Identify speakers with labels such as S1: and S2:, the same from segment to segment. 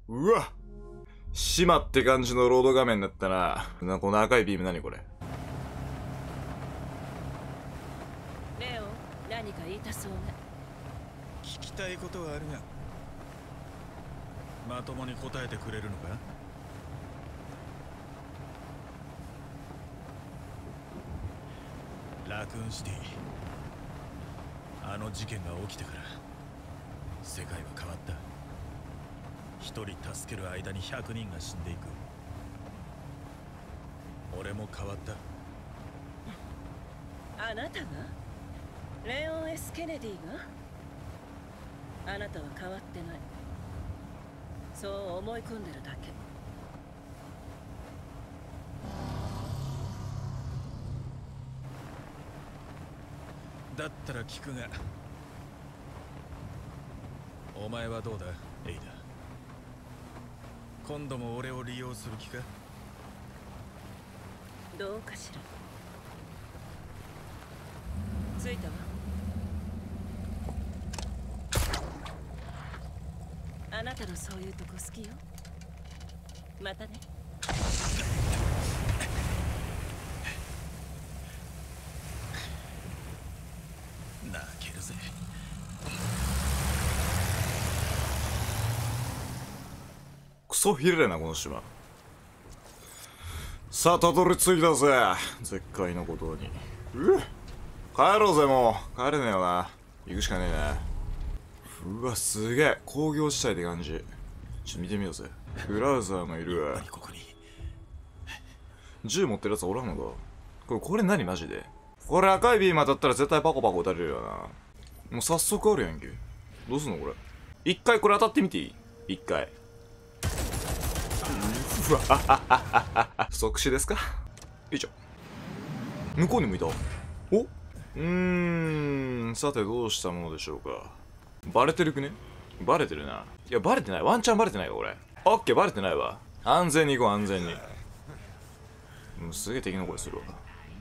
S1: うわ、島って感じのロード画面だったな。この赤いビーム何これ。
S2: レオ、何か言いたそうね。
S3: 聞きたいことはあるが、まともに答えてくれるのか。ラクーンシティ、あの事件が起きてから世界は変わった。一人助ける間に100人が死んでいく。俺も変わった。
S2: あなたがレオン・S・ケネディが。あなたは変わってない。そう思い込んでるだけ。
S3: だったら聞くが、お前はどうだ、エイダ。今度も俺を利用する気か。
S2: どうかしら。着いたわ。あなたのそういうとこ好きよ。またね。
S3: 泣けるぜ。
S1: クソひれるなこの島。さあたどり着いたぜ、絶海の孤島に。帰ろうぜ。もう帰れねえよな。行くしかねえな。うわ、すげえ工業地帯って感じ。ちょっと見てみようぜ。ブラウザーもいるわ。
S3: ここに
S1: 銃持ってるやつおらんのか。これ何マジで。これ赤いビーム当たったら絶対パコパコ撃たれるよな。もう早速あるやんけ。どうすんのこれ。一回これ当たってみていい？一回。うわはははは。即死ですか。よいしょ。向こうに向いた。お？さてどうしたものでしょうか。バレてるくね？バレてるな。いやバレてない。ワンチャンバレてないかこれ。オッケー、バレてないわ。安全に行こう、安全に。すげえ敵の声するわ。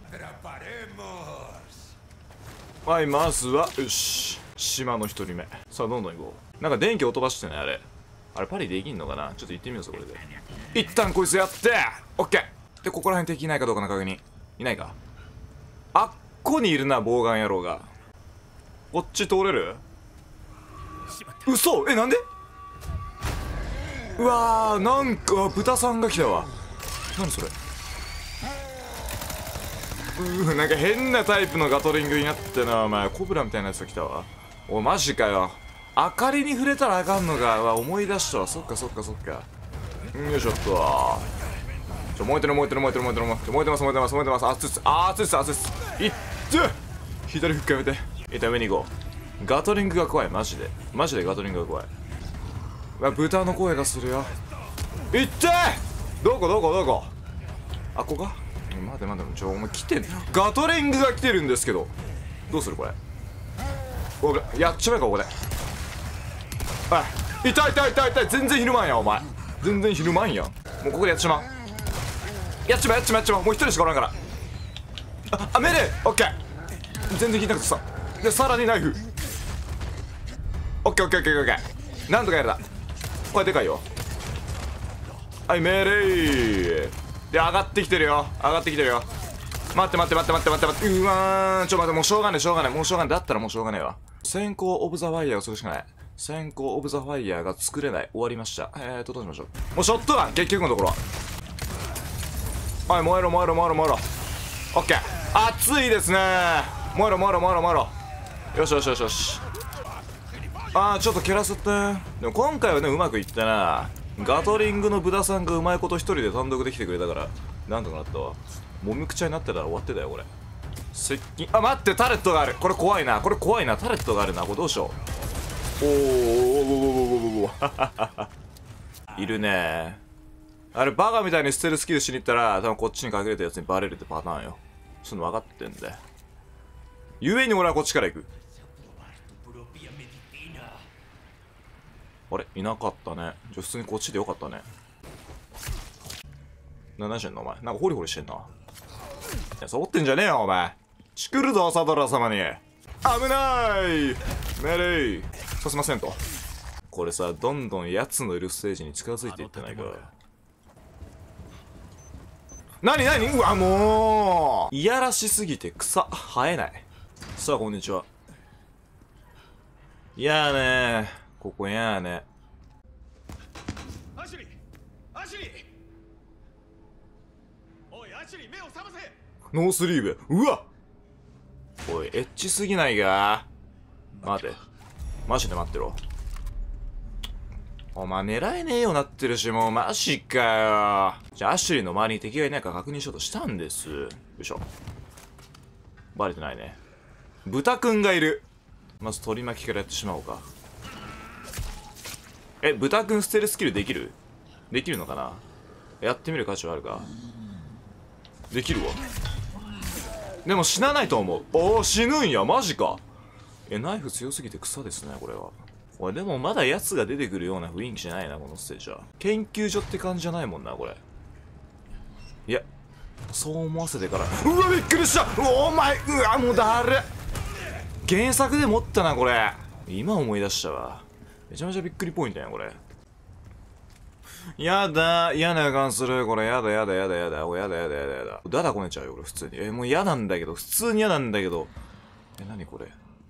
S1: はい、まずはよし、島の一人目。さあどんどん行こう。なんか電気を飛ばしてね、あれパリできんのかな。ちょっと行ってみようぜこれで。一旦こいつやってオッケーで、ここら辺敵いないかどうかの確認。いないか。あっこにいるな、ボウガン野郎が。こっち通れる？嘘？なんで？うわー、なんか豚さんが来たわ。何それ。なんか変なタイプのガトリングになってな。お前コブラみたいなやつが来たわ。おいマジかよ。明かりに触れたらあかんのか。思い出したわ。そっかそっかそっか。よいしょっと。燃えてる燃えてる燃えてる燃えてる燃えてます燃えてます燃えてます。熱いっす熱いっす熱いっす。いって左フックやめて。一旦上に行こう。ガトリングが怖い。マジでマジでガトリングが怖い。豚の声がするよ。いってどこどこどこ。あっこか。待て待て、お前来てん。ガトリングが来てるんですけどどうするこれ。やっちまえかここで。痛い痛い痛い痛い。全然ひるまんやんお前。全然ひるまんやん。もうここでやっちまう。やっちまうやっちまうやっちまう。もう一人しかおらんから。命令オッケー。全然聞いたくてさ。でさらにナイフ。オッケーオッケーオッケーオッケー。なんとかやれた。これでかいよ。はい命令で、上がってきてるよ。上がってきてるよ。待って待って待って待って待って待って。うわー、待って、もうしょうがねえしょうがねえ。もうしょうがねえ。だったらもうしょうがねえわ。先行オブザファイヤーをするしかない。先行オブザファイヤーが作れない。終わりました。どうしましょう。もうショットガン結局のところ。はい、燃えろ燃えろ燃えろ燃えろ。オッケー。熱いですね。燃えろ燃えろ燃えろ燃えろ。よしよしよしよし。ちょっと蹴らせて。でも今回はねうまくいったな。ガトリングの豚さんがうまいこと一人で単独で来てくれたからなんとかなったわ。もみくちゃになってたら終わってたよこれ。接近。待って、タレットがある。これ怖いな。これ怖いな。タレットがあるな。これどうしよう。おいるね。あれバカみたいにステルスキルしに行ったら多分こっちに隠れたやつにバレるってパターンよ。その分かってんだよ。ゆえに俺はこっちから行く。あれいなかったね。じゃあ普通にこっちでよかったね。何してんのお前。なんかホリホリしてんな。いや、サボってんじゃねえよお前。チクるぞサドラー様に。危ない命令させませんと。 これさ、どんどんやつのいるステージに近づいていってないか。なになに、うわ、もういやらしすぎて草生えない。さあ、こんにちは。いやーねー、ここやーね。
S3: アシュリー、アシュリー、おいアシュリー、目を覚ませ。
S1: ノースリーブ、うわ、おいエッチすぎないか。待て、マジで待ってろ。お前狙えねえようなってるし、もうマジかよ。じゃあアシュリーの周りに敵がいないか確認しようとしたんです。よいしょ。バレてないね。豚くんがいる。まず取り巻きからやってしまおうか。豚くんステルスキルできる？できるのかな。やってみる価値はあるか。できるわ。でも死なないと思う。おお、死ぬんや、マジか。ナイフ強すぎて草ですね、これは。おい、でもまだ奴が出てくるような雰囲気じゃないな、このステージは。研究所って感じじゃないもんな、これ。いや、そう思わせてから。うわ、びっくりした。お前、うわ、もうだる。原作で持ったな、これ。今思い出したわ。めちゃめちゃびっくりポイントやん、これ。やだ、嫌な予感する。これ、やだ、やだ、やだ、やだ。おい、やだ、やだ、やだ、やだ。だだこねちゃうよ、俺、普通に。もう嫌なんだけど、普通に嫌なんだけど。何これ。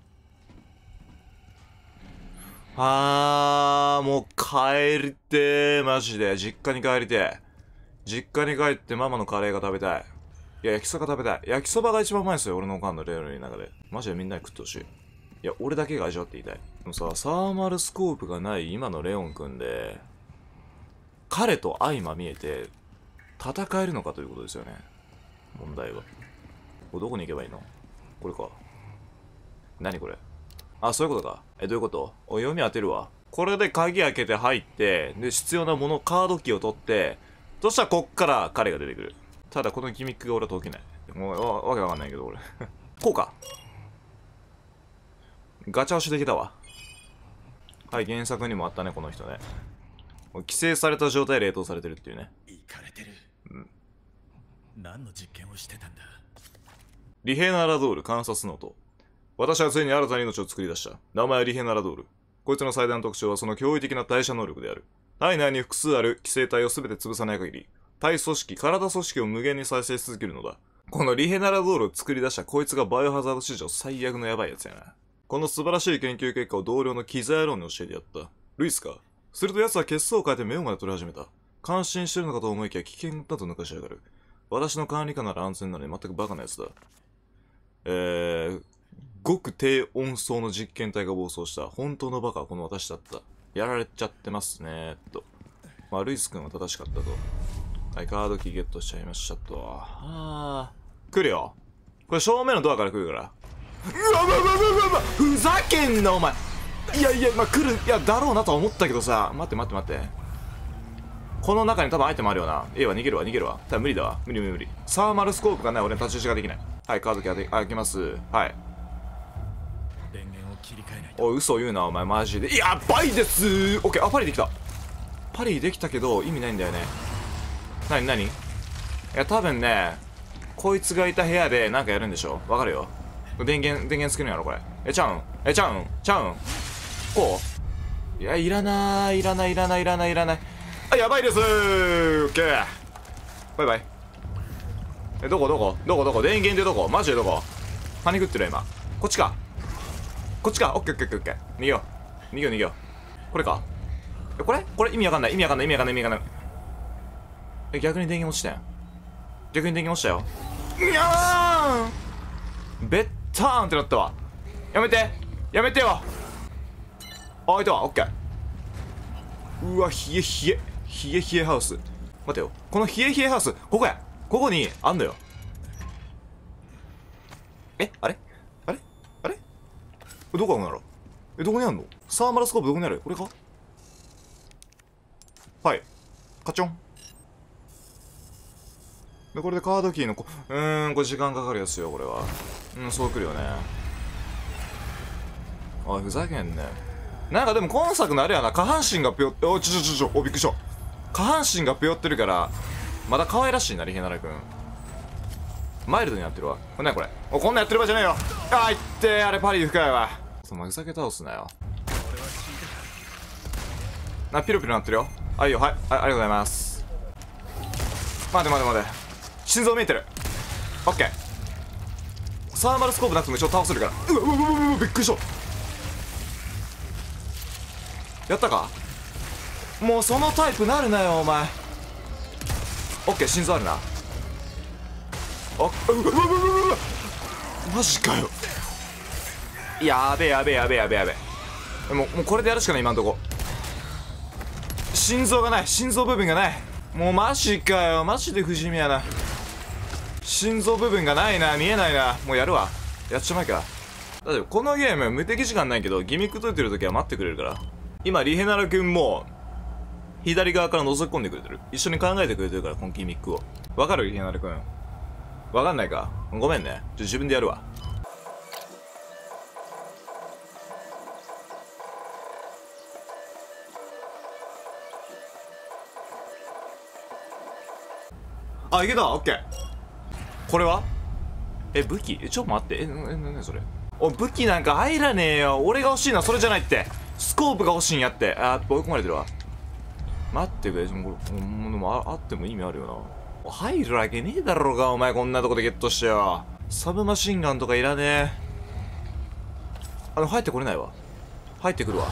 S1: もう帰りてー、マジで。実家に帰りてー。実家に帰ってママのカレーが食べたい。いや、焼きそば食べたい。焼きそばが一番うまいですよ、俺のおかんのレールの中で。マジでみんなに食ってほしい。いや、俺だけが味わっていたい。でもさ、サーマルスコープがない今のレオンくんで、彼と相まみえて、戦えるのかということですよね。問題は。これどこに行けばいいの？これか。何これ？あ、そういうことか。どういうこと？お、読み当てるわ。これで鍵開けて入って、で、必要なもの、カードキーを取って、そしたらこっから彼が出てくる。ただこのギミックが俺は解けない。もう、わけわかんないけど、俺。こうか。ガチャ押しできたわ。はい、原作にもあったね、この人ね。規制された状態で冷凍されてるっていうね。
S3: イカれてる。何の実験をしてたんだ。
S1: リヘナラドール観察ノート。私はついに新たな命を作り出した。名前はリヘナラドール。こいつの最大の特徴はその驚異的な代謝能力である。体内に複数ある寄生体を全て潰さない限り、体組織、体組織を無限に再生し続けるのだ。このリヘナラドールを作り出したこいつがバイオハザード史上最悪のヤバいやつやな。この素晴らしい研究結果を同僚のキザ野郎に教えてやった。ルイスか。すると奴は血相を変えて目をまで取り始めた。感心してるのかと思いきや危険だと抜かしやがる。私の管理下なら安全なのに全くバカなやつだ。ごく低温層の実験体が暴走した。本当のバカはこの私だった。やられちゃってますねと。まあ、ルイス君は正しかったと。はい、カードキーゲットしちゃいましたと。来るよ。これ正面のドアから来るから。うわうわうわうわふざけんなお前。いやいや、まあ、来る、いや、だろうなとは思ったけどさ。待って待って待って。この中に多分アイテムあるよな。逃げるわ、逃げるわ。多分無理だわ。無理無理無理。サーマルスコープがない俺の太刀打ちができない。はい、カードキー開けます。はい。
S3: 電源を切り替えないと。
S1: おい、嘘言うな、お前、マジで。やばいですー。オッケー、あ、パリできた。パリできたけど、意味ないんだよね。なになに？いや、多分ね、こいつがいた部屋でなんかやるんでしょ。わかるよ。電源つけるんやろ、これ。ちゃうんこう？いや、いらない。あ、やばいですー。オッケー。バイバイ。どこ電源でどこ？マジでどこ？パニクってる今。こっちか。オッケーオッケーオッケー。逃げよう。これか。これ意味わかんない。逆に電源落ちたよ。にゃーんベッターンってなったわ。やめてよ。あ、開いたわ。オッケー。うわ、冷えハウス。待てよ。この冷えハウス、ここにあんのよ。あれどこあるんだろう。どこにあんの？サーマルスコープどこにある？これか？はい。カチョン。で、これでカードキーのこれ時間かかるやつよ、これは。そう来るよね。おい、ふざけんね。なんかでも今作のあれやな、下半身がぴょって、びっくりした。下半身がぴょってるから、まだ可愛らしいな、リヘナラ君。マイルドになってるわ。こんなんこれ。こんなんやってる場合じゃないよ。あれパリ深いわ。ふざけ倒すなよ。 ピロピロなってるよ。あ、いいよ。はい、はい、ありがとうございます。待て待て待て、心臓見えてる。オッケー。サーマルスコープなくても一応倒せるから。うわうわうわうわ、びっくりした。やったか。もうそのタイプなるなよお前。オッケー、心臓あるな。うわうわうわうわ、マジかよ。やべえやべえやべえやべえやべえ。もうこれでやるしかない今んとこ。心臓がない、心臓部分がない。もうマジかよ、マジで不死身やな。心臓部分がないな、見えないな。もうやるわ、やっちまいか。だってこのゲーム無敵時間ないけど、ギミック解いてる時は待ってくれるから。今リヘナラ君も左側から覗き込んでくれてる。一緒に考えてくれてるから、このギミックを。わかるリヘナラ君。わかんないか、ごめんね。自分でやるわ。あ、いけた。オッケー。これは武器？ちょっと待って。なそれ。武器なんか入らねえよ。俺が欲しいのはそれじゃないって。スコープが欲しいんやって。追い込まれてるわ。待ってくれ。これ、でもあっても意味あるよな。入るわけねえだろうが、お前こんなとこでゲットしてよ。サブマシンガンとかいらねえ。入ってこれないわ。入ってくるわ。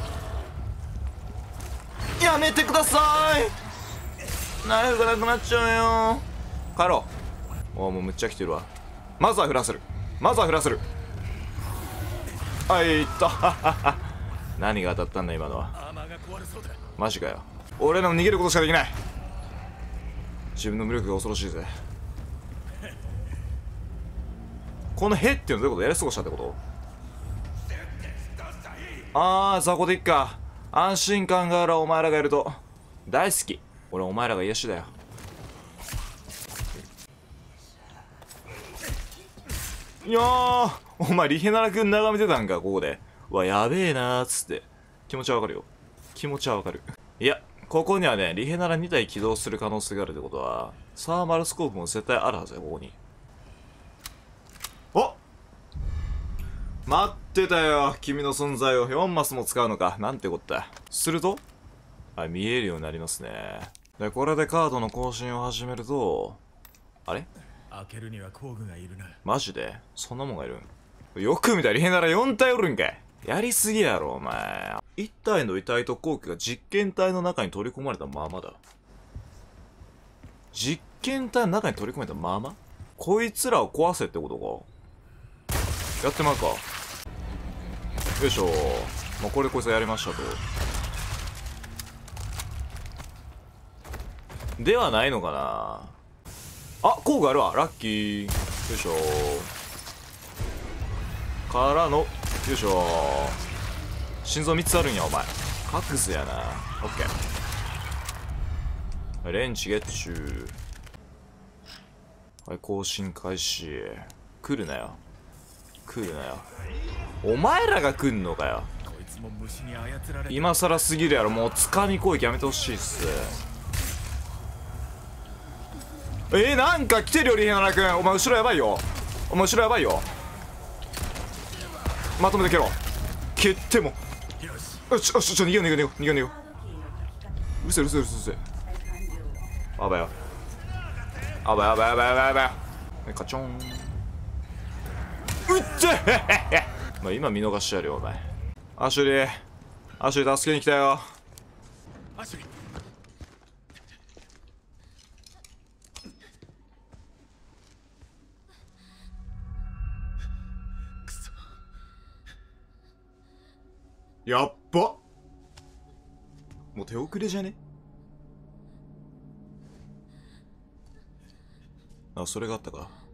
S1: やめてください。ナイフがなくなっちゃうよ。帰ろう。もうむっちゃ来てるわ。まずは振らせる。まずは振らせる。あ、いった。何が当たったんだ今のは。マジかよ。俺らも逃げることしかできない。自分の無力が恐ろしいぜ。この「へ」っていうのどういうこと？やり過ごしたってこと？雑魚でいっか。安心感があるお前らがいると大好き。俺お前らが癒しだよ。いやー、お前リヘナラ君眺めてたんかここで。うわ、やべえなーっつって。気持ちはわかるよ。気持ちはわかる。いや、ここにはね、リヘナラ2体起動する可能性があるってことは、サーマルスコープも絶対あるはずよ、ここに。お、待ってたよ、君の存在を。4マスも使うのか。なんてこった。すると、見えるようになりますね。で、これでカードの更新を始めると、あれ？
S3: 開けるには工具がいるな。
S1: マジで？そんなもんがいるん？よく見たらリヘナラ4体おるんかい。やりすぎやろお前。1体の遺体と工具が実験体の中に取り込まれたままだ。実験体の中に取り込まれたまま？こいつらを壊せってことか。やってまうか。よいしょ。これでこいつはやりましたと。ではないのかな。工具あるわ。ラッキー。よいしょ。からの、よいしょ。心臓3つあるんや、お前。カクスやな。オッケー。レンチゲッチュー。はい、更新開始。来るなよ。来るなよ。お前らが来んのかよ。今更すぎるやろ。もう掴み攻撃やめてほしいっす。なんか来てるよリヘナラ君。お前後ろやばいよ。お前後ろやばいよ。まとめて蹴ろう。蹴ってもよし、逃げよう逃げよう逃げよう逃げよう。うるせえうるせえうるせえ。あばよあばよあばよあばよあばよ。カチョン。うっち今見逃してやるよお前。アシュリー、アシュリー助けに来たよ。
S3: アシュリー、くそ。
S1: やっば。もう手遅れじゃね？それがあったか。